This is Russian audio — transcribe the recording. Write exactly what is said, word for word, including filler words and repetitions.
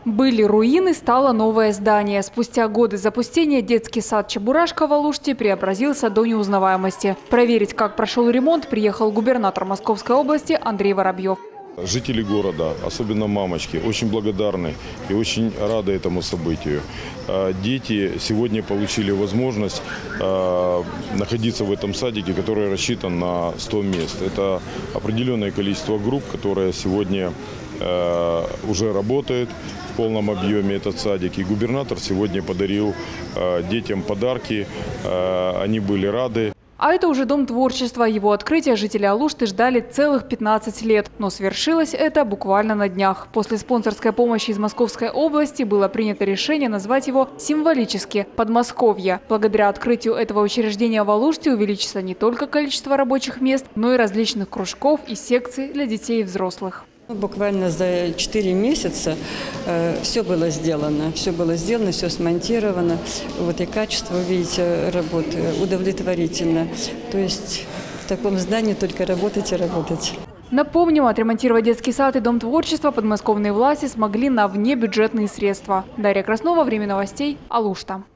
Были руины, стало новое здание. Спустя годы запустения детский сад «Чебурашка» в Алуште преобразился до неузнаваемости. Проверить, как прошел ремонт, приехал губернатор Московской области Андрей Воробьев. Жители города, особенно мамочки, очень благодарны и очень рады этому событию. Дети сегодня получили возможность находиться в этом садике, который рассчитан на сто мест. Это определенное количество групп, которые сегодня уже работают в полном объеме, этот садик. И губернатор сегодня подарил детям подарки, они были рады. А это уже Дом творчества. Его открытие жители Алушты ждали целых пятнадцать лет. Но свершилось это буквально на днях. После спонсорской помощи из Московской области было принято решение назвать его символически «Подмосковье». Благодаря открытию этого учреждения в Алуште увеличится не только количество рабочих мест, но и различных кружков и секций для детей и взрослых. Буквально за четыре месяца э, все было сделано, все было сделано, все смонтировано. Вот и качество, видите, работы удовлетворительно. То есть в таком здании только работать и работать. Напомним, отремонтировать детский сад и Дом творчества подмосковные власти смогли на внебюджетные средства. Дарья Краснова, Время новостей, Алушта.